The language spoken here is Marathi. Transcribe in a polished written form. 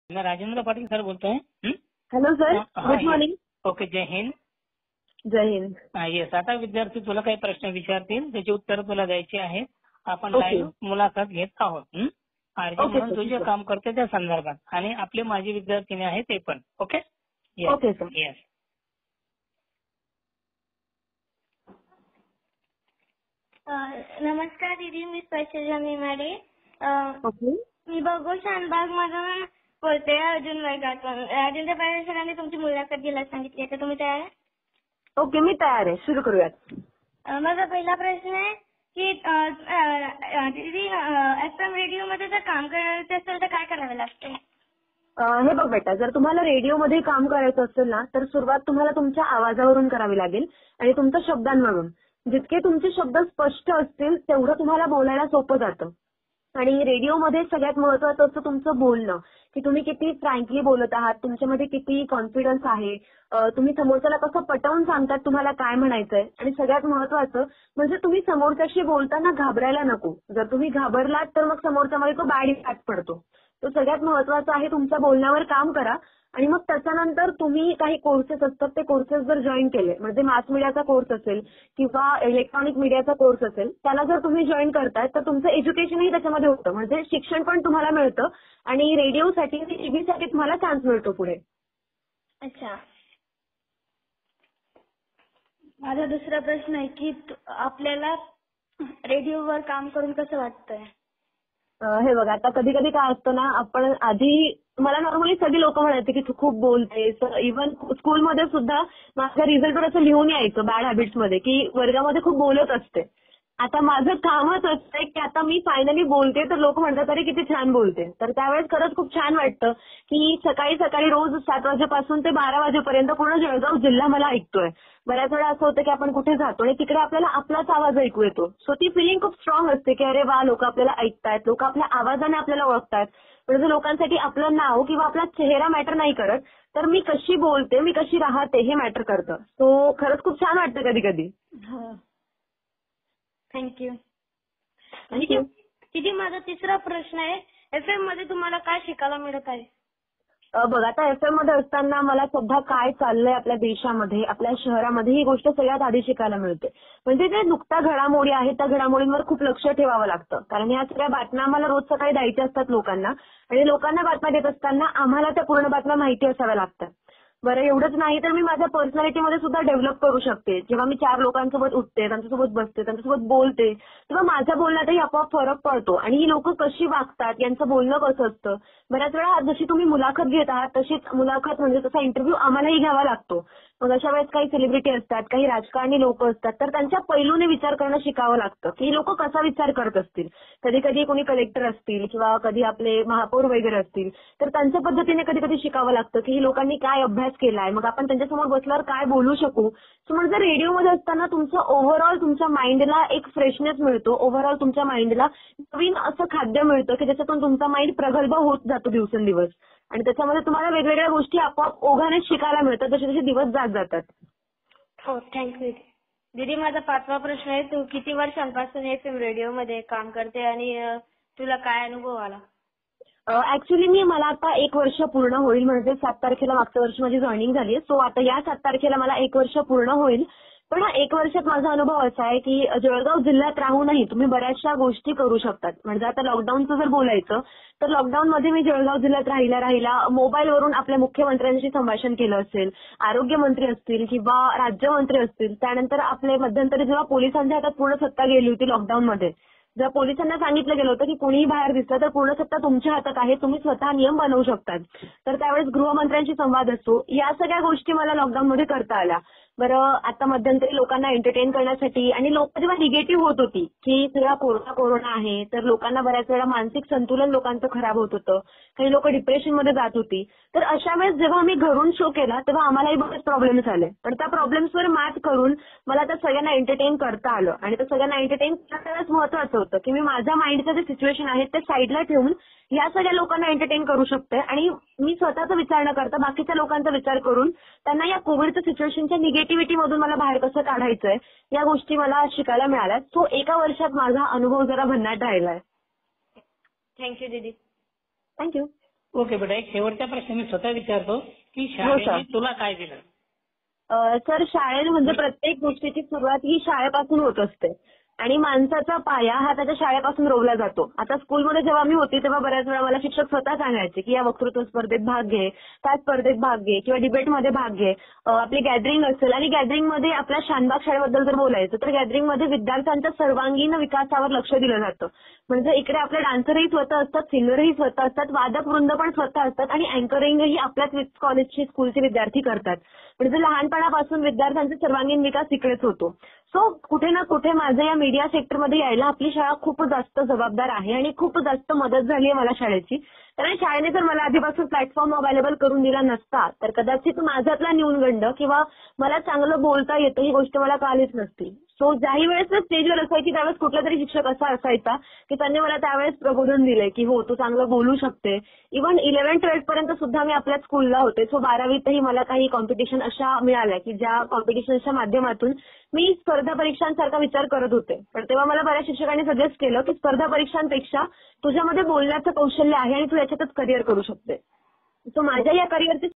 मैं राजेंद्र पाटील सर बोलतोय. हॅलो सर, हा, good morning. Okay, Jai Hind. Jai Hind. Yes, आता विद्यार्थी तुला काही प्रश्न विचारतील, त्याची उत्तर तुला द्यायची आहेत. आपण ओके. लाईव्ह मुलाखत घेत आहोत. आरजे ओके म्हणून सर, तू जे ठीक आहे. काम करते त्या संदर्भात, आणि आपले माजी विद्यार्थिनी आहेत ते पण. ओके. Okay sir. येस. नमस्कार दीदी, मी स्पर्शा मेमाडे. ओके. मी भूगोल शानबाग मधून बोलते. अर्जुन वर्गातून. राजेंद्र पाटील सरांनी तुमची मुलाखत घ्यायला सांगितली आहे, तर तुम्ही तयार आहे? ओके, मी तयार आहे. सुरू करूयात. माझा पहिला प्रश्न आहे की दीदी, FM रेडिओ मध्ये जर काम करायचं असेल तर काय करावे लागते? हे बघ बेटा, जर तुम्हाला रेडिओमध्ये काम करायचं असेल ना, तर सुरुवात तुम्हाला तुमच्या आवाजावरून करावी लागेल आणि तुमच्या शब्दांवरून. जितके तुमचे शब्द स्पष्ट असतील तेवढं तुम्हाला बोलायला सोपं जातं. आणि रेडिओमध्ये सगळ्यात महत्वाचं असतं तुमचं बोलणं, की तुम्ही किती फ्रँकली बोलत आहात, तुमच्यामध्ये किती कॉन्फिडन्स आहे, तुम्ही समोरच्याला कसं पटवून सांगतात तुम्हाला काय म्हणायचंय. आणि सगळ्यात महत्वाचं म्हणजे तुम्ही समोरच्याशी बोलताना घाबरायला नको. जर तुम्ही घाबरलात तर मग समोरच्यामध्ये तो बॅड इम्पॅक्ट पडतो. तो सगळ्यात महत्वाचं आहे. तुमच्या बोलण्यावर काम करा. आणि मग त्याच्यानंतर तुम्ही काही कोर्सेस असतात, ते कोर्सेस जर जॉईन केले, म्हणजे मास मीडियाचा कोर्स असेल किंवा इलेक्ट्रॉनिक मीडियाचा कोर्स असेल, त्याला जर तुम्ही जॉईन करताय तर तुमचं एज्युकेशनही त्याच्यामध्ये होतं. म्हणजे शिक्षण पण तुम्हाला मिळतं आणि रेडिओसाठी आणि टीव्हीसाठी तुम्हाला चान्स मिळतो पुढे. अच्छा. माझा दुसरा प्रश्न आहे की आपल्याला रेडिओवर काम करून कसं वाटतंय? हे बघा, आता कधी कधी काय असतं ना, आपण आधी मला नॉर्मली सगळी लोक म्हणायचे की तू खूप बोलते. इव्हन स्कूलमध्ये सुद्धा माझ्या रिझल्टवर असं लिहून यायचं बॅड हॅबिट्स मध्ये की वर्गामध्ये खूप बोलत असते. आता माझं कामच असतंय की आता मी फायनली बोलते तर लोक म्हणतात अरे किती छान बोलते. तर त्यावेळेस खरंच खूप छान वाटतं की सकाळी सकाळी रोज 7 वाजेपासून ते 12 वाजेपर्यंत पूर्ण जळगाव जिल्हा मला ऐकतोय. बऱ्याच वेळा असं होतं की आपण कुठे जातो आणि तिकडे आपल्याला आपलाच आवाज ऐकू येतो. सो ती फिलिंग खूप स्ट्रॉंग असते की अरे वा, लोक आपल्याला ऐकतायत, लोक आपल्या आवाजाने आपल्याला ओळखतायत. म्हणजे लोकांसाठी आपलं नाव किंवा आपला चेहरा मॅटर नाही करत, तर मी कशी बोलते, मी कशी राहते हे मॅटर करतं. सो खरंच खूप छान वाटतं कधी कधी. थँक्यू. थँक्यू. दीदी, माझा तिसरा प्रश्न आहे, FM मध्ये तुम्हाला काय शिकायला मिळत आहे? बघ, आता FM मध्ये असताना मला सध्या काय चाललंय आपल्या देशामध्ये, आपल्या शहरामध्ये, ही गोष्ट सगळ्यात आधी शिकायला मिळते. म्हणजे जे नुकत्या घडामोडी आहेत त्या घडामोडींवर खूप लक्ष ठेवावं लागतं. कारण या सगळ्या बातम्या आम्हाला रोज सकाळी द्यायच्या असतात लोकांना, आणि लोकांना बातम्या देत असताना आम्हाला त्या पूर्ण बातम्या माहिती असाव्या लागतात. बरं, एवढंच नाही तर मी माझ्या पर्सनॅलिटीमध्ये सुद्धा डेव्हलप करू शकते. जेव्हा मी 4 लोकांसोबत उठते, त्यांच्यासोबत बसते, त्यांच्यासोबत बोलते, तेव्हा माझ्या बोलण्यातही आपोआप फरक पडतो. आणि ही लोक कशी वागतात, यांचं बोलणं कसं असतं. बऱ्याच वेळा जशी तुम्ही मुलाखत घेत आहात तशीच मुलाखत म्हणजे तसा इंटरव्ह्यू आम्हालाही घ्यावा लागतो. मग अशा वेळेस काही सेलिब्रिटी असतात, काही राजकारणी लोक असतात, तर त्यांच्या पैलूने विचार करणं शिकावं लागतं की ही लोक कसा विचार करत असतील. कधी कधी कोणी कलेक्टर असतील किंवा कधी आपले महापौर वगैरे असतील, तर त्यांच्या पद्धतीने कधी कधी शिकावं लागतं की ही लोकांनी काय अभ्यास केलाय, मग आपण त्यांच्यासमोर बसल्यावर काय बोलू शकू. सो म्हणजे रेडिओमध्ये असताना तुमचं ओव्हरऑल तुमच्या माइंडला एक फ्रेशनेस मिळतो. ओव्हरऑल तुमच्या माइंडला नवीन असं खाद्य मिळतं की ज्याच्यातून तुमचा माइंड प्रगल्भ होत जातो दिवसेंदिवस. आणि त्याच्यामध्ये तुम्हाला वेगवेगळ्या गोष्टी आपोआप ओघाने शिकायला मिळतात जसे जसे दिवस जातात. हो, थँक्यू. दीदी, माझा 5वा प्रश्न आहे, तू किती वर्षांपासून FM रेडिओ मध्ये काम करते आणि तुला काय अनुभव आला? ऍक्च्युली मला आता 1 वर्ष पूर्ण होईल. म्हणजे 7 तारखेला मागच्या वर्षी माझी जॉईनिंग झाली. सो आता या 7 तारखेला मला 1 वर्ष पूर्ण होईल. पण 1 वर्षात माझा अनुभव असा आहे की जळगाव जिल्ह्यात राहूनही तुम्ही बऱ्याचशा गोष्टी करू शकतात. म्हणजे आता लॉकडाऊनचं जर बोलायचं तर लॉकडाऊनमध्ये मी जळगाव जिल्ह्यात राहिला मोबाईलवरून आपल्या मुख्यमंत्र्यांशी संभाषण केलं असेल, आरोग्यमंत्री असतील किंवा राज्यमंत्री असतील. त्यानंतर आपले मध्यंतरी जेव्हा पोलिसांच्या हातात पूर्ण सत्ता गेली होती लॉकडाऊनमध्ये, जेव्हा पोलिसांना सांगितलं गेलं होतं की कोणीही बाहेर दिसलं तर पूर्ण सत्ता तुमच्या हातात आहे, तुम्ही स्वतः नियम बनवू शकतात, तर त्यावेळेस गृहमंत्र्यांशी संवाद असतो. या सगळ्या गोष्टी मला लॉकडाऊनमध्ये करता आल्या. बरं, आता मध्यंतरी लोकांना एंटरटेन करण्यासाठी आणि लोक जेव्हा निगेटिव्ह होत होती की सगळा कोरोना आहे, तर लोकांना बऱ्याच वेळा मानसिक संतुलन लोकांचं खराब होत होतं, काही लोक डिप्रेशनमध्ये जात होती. तर अशा वेळेस जेव्हा आम्ही घरून शो केला तेव्हा आम्हालाही बरेच प्रॉब्लेम्स आले. पण त्या प्रॉब्लेम्सवर मात करून मला त्या सगळ्यांना एंटरटेन करता आलं. आणि त्या सगळ्यांना एंटरटेन करण्याच महत्वाचं होतं की मी माझ्या माइंडचं जे सिच्युएशन आहे ते साईडला ठेवून या सगळ्या लोकांना एंटरटेन करू शकते. आणि मी स्वतःचा विचार न करता बाकीच्या लोकांचा विचार करून त्यांना या कोविडच्या सिच्युएशनच्या निगेटिव्हिटी मधून मला बाहेर कसं काढायचंय या गोष्टी मला शिकायला मिळाल्या. सो 1 वर्षात माझा अनुभव जरा भन्नाट राहिलाय. थँक्यू दीदी. थँक्यू. ओके बेटा, एक शेवटचा प्रश्न मी स्वतः विचारतो की सर. शाळेने तुला काय दिलं? सर शाळेत म्हणजे प्रत्येक गोष्टीची सुरुवात ही शाळेपासून होत असते आणि माणसाचा पाया हा त्याच्या शाळेपासून रोवला जातो. आता स्कूलमध्ये जेव्हा मी होती तेव्हा बऱ्याच वेळा मला शिक्षक स्वतः सांगायचे की या वक्तृत्व स्पर्धेत भाग घे, त्या स्पर्धेत भाग घे किंवा डिबेटमध्ये भाग घे. आपली गॅदरिंग असेल आणि गॅदरिंगमध्ये आपल्या शानबाग शाळेबद्दल जर बोलायचं तर गॅदरिंगमध्ये विद्यार्थ्यांच्या सर्वांगीण विकासावर लक्ष दिलं जातं. म्हणजे इकडे आपले डान्सरही स्वतः असतात, सिंगरही स्वतः असतात, वादक वृंद पण स्वतः असतात आणि अँकरिंगही आपल्याच कॉलेजचे स्कूलचे विद्यार्थी करतात. म्हणजे लहानपणापासून विद्यार्थ्यांचा सर्वांगीण विकास इकडेच होतो. सो कुठे ना कुठे माझं या मीडिया सेक्टरमध्ये यायला आपली शाळा खूप जास्त जबाबदार आहे आणि खूप जास्त मदत झाली आहे मला शाळेची. कारण शाळेने जर मला आधीपासून प्लॅटफॉर्म अवेलेबल करून दिला नसता तर कदाचित माझ्यातला न्यूनगंड किंवा मला चांगलं बोलता येतं ही गोष्ट मला कळालीच नसती. सो ज्याही वेळेस मी स्टेजवर असायची त्यावेळेस कुठला तरी शिक्षक असा असायचा की त्यांनी मला त्यावेळेस प्रबोधन दिलंय की हो तू चांगलं बोलू शकते. इव्हन 11-12 पर्यंत सुद्धा मी आपल्या स्कूलला होते. सो 12वीतही मला काही कॉम्पिटिशन अशा मिळाल्या की ज्या कॉम्पिटिशनच्या माध्यमातून मी स्पर्धा परीक्षांसारखा विचार करत होते. पण तेव्हा मला बऱ्याच शिक्षकांनी सजेस्ट केलं की स्पर्धा परीक्षांपेक्षा तुझ्यामध्ये बोलण्याचं कौशल्य आहे आणि तू याच्यातच करिअर करू शकते. सो माझ्या या करिअरची